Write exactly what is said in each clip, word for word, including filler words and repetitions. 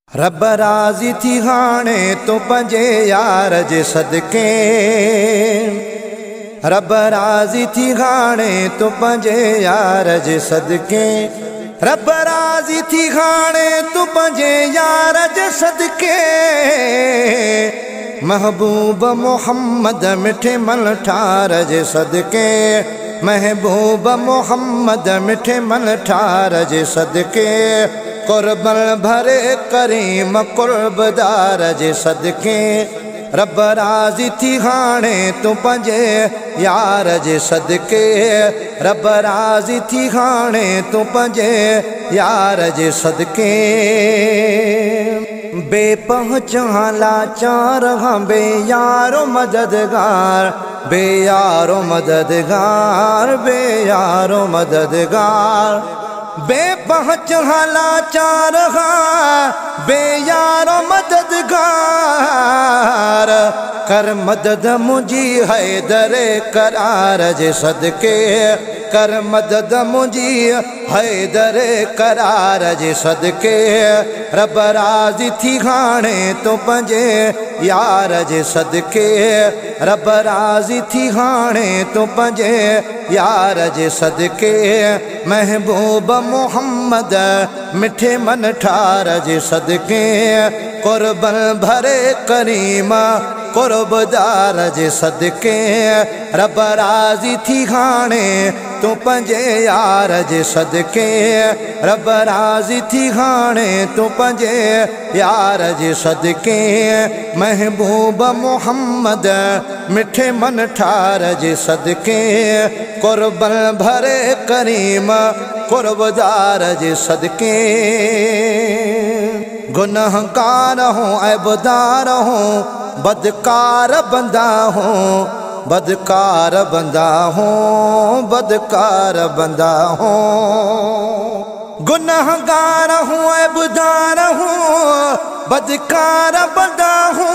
रब राज़ी थी हाणे तो पंजे यार जे सदके, रब राज़ी थी हाणे तो पंजे यार जे सदके, रब राज़ी थी हाणे तो पंजे यार जे सदके। महबूब मोहम्मद मिठे मन ठार जे सदके, महबूब मोहम्मद मिठे मन ठार जे सदके। कुर्बन भरे करीम कुर्बदार जे सदके, रब राज़ी थी हाणे तू पंजे यार जे सदके, रब राज़ी थी हाणे तू पंजे यार जे सदके। बेपहचान लाचार हाँ बे यारो मददगार, बे यारो मददगार, बे यारो मददगार। बेपहचान लाचार हाँ बे यारो मददगार, कर मदद मुझी हैदरे करार जे सदके, कर मदद मुझी हैदरे करार जे सदके। रब राज़ी थी हाणे तो पंजे यार जे सदके, रब राज़ी थी हाणे तो पंजे यार जे सदके। महबूब मोहम्मद मिठे मन ठार जे सदके, कुर्बन भरे करीम कुर्बदार जे सदके। रब राज़ी थी हाणे तू पंजे यार जे सदके, रब राज़ी थी हाणे तू पंजे यार जे सदके। महबूब मोहम्मद मिठे मन ठार जे सदके, कुर्बन भरे करीम कुर्बदार जे सदके। गुनहगार हूँ ऐबदार हूँ बदकार बंदा हूँ, बदकार बंदा हूँ, बदकार बंदा हूँ। गुनहगार हूँ ऐबदार हूँ बदकार बंदा हूँ,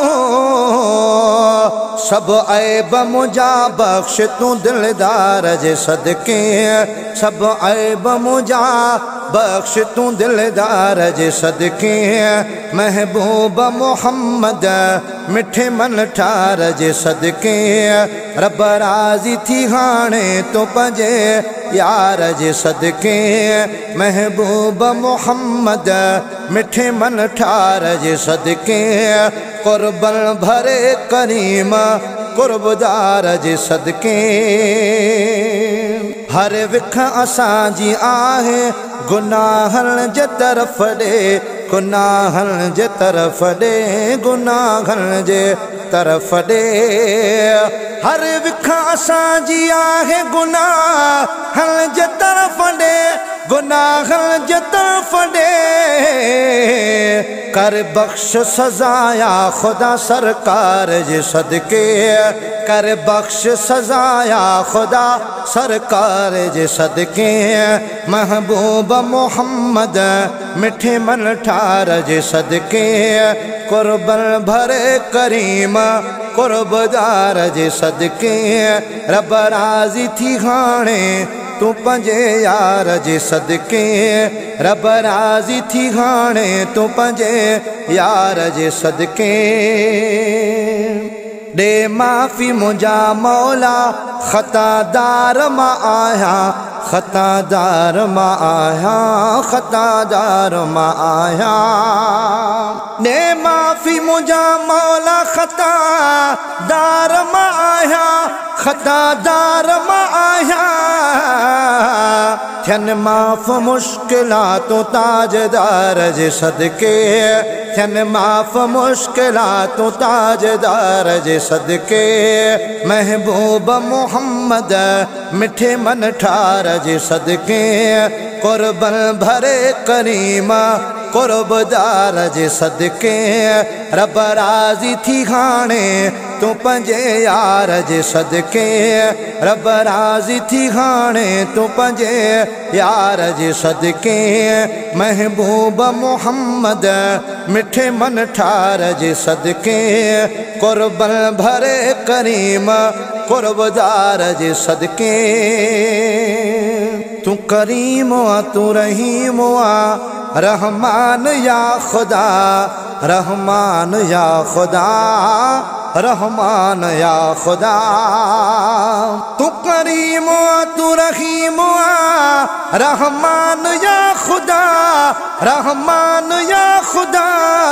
सब ऐब मुझा बख्श तू दिलदार जे सदके, सब ऐब मुझा बख्श तू दिलदार जे सदके। महबूब मोहम्मद मिठे मन ठार जे सदके, रब राज़ी थी हाणे तो पंजे यार जे सदके। महबूब मोहम्मद मिठे मन ठार जे सदके, कुर्बन भरे करीम कुर्बदार जे सदके। हर विख असांजी आहे गुनाहन जे तरफ ॾे, गुनाहन जे तरफ ॾे, गुनाहन जे तरफ ॾे। हर विख असांजी आहे गुनाहन जे तरफ ॾे, गुनाहन जे तरफ ॾे। कर बख्श सजाया खुदा सरकार जे सदके, कर बख्श सजाया खुदा सरकार जे सदके। महबूब मोहम्मद मिठे मन ठार जे सदके, कुर्बन भरे करीम कुर्बदार जे सदके। रब राज़ी थी हाणे तू पंजे यार जे सदके, रब राज़ी थी हाणे तू पंजे यार जे सदके। दे माफ़ी मुझा मौला ख़तादार मां आया, ख़तादार मां आया, ख़तादार मां आया। दे माफ़ी मुझा मौला ख़तादार मां आया, ख़तादार मां आया। थियन माफ़ मुश्किलातूं ताजदार जे सदके, थियन माफ़ मुश्किलातूं ताजदार जे सदके। महबूब मोहम्मद मिठे मन ठार जे सदके, कुर्बन भरे करीम कुर्बदार जे सदके। रब राज़ी थी हाणे तू पंजे यार जे सदके, रब राज़ी थी हाणे तू पंजे यार जे सदके। महबूब मोहम्मद मिठे मन ठार जे सदके, कुर्बन भरे करीम कुर्बदार जे सदके। तू करीम आ तू रहीम आ रहमान या खुदा, रहमान या खुदा, रहमान या खुदा। तू करीम तू रहीम रहमान या खुदा, रहमान या खुदा।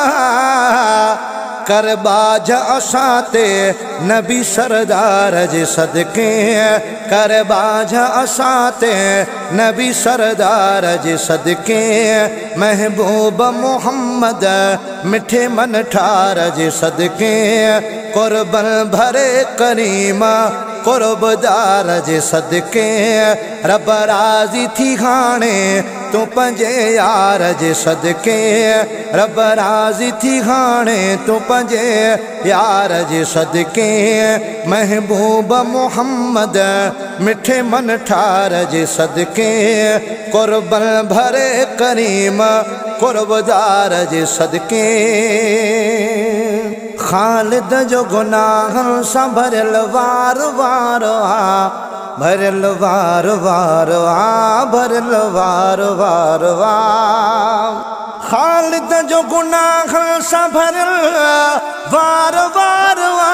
कर बाज असाते नबी सरदार जे सदके, कर बाज असाते नबी सरदार जे सदके। महबूब मोहम्मद मिठे मन ठार जे सदके। कुर्बन भरे करीम कुर्बदार जे सदके। रब राज़ी थी हाणे तू पंजे यार जे सदके। रब राज़ी थी हाणे तू पंजे यार जे सदके। महबूब मोहम्मद मिठे मन ठार जे सदके। कुर्बन भरे करीम कुर्बदार जे सदके। खालिद जो गुनाहन सां भरियल वार वार आ, भरियल वार वार आ, भरियल वार वार आ। खालिद जो गुनाहन सां भरियल वार वार आ।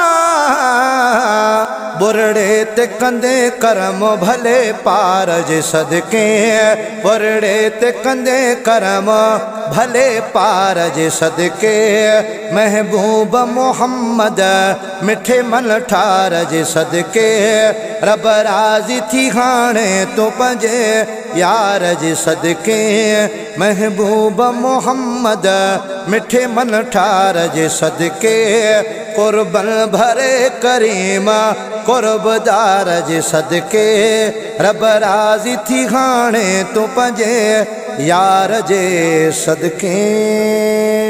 बुरड़े ते कंदे करम भले पार जे सदके। बुरड़े ते कंदे करम भले पार जे सदके। महबूब मोहम्मद मिठे मन ठार जे सदके। रब राज़ी थी हाणे तू पंजे यार जे सदके। महबूब मोहम्मद मिठे मन ठार जे सदके। कुर्बन भरे करीम कुर्बदार जे सदके। रब राज़ी थी हाणे तू पंजे यार जे सदके।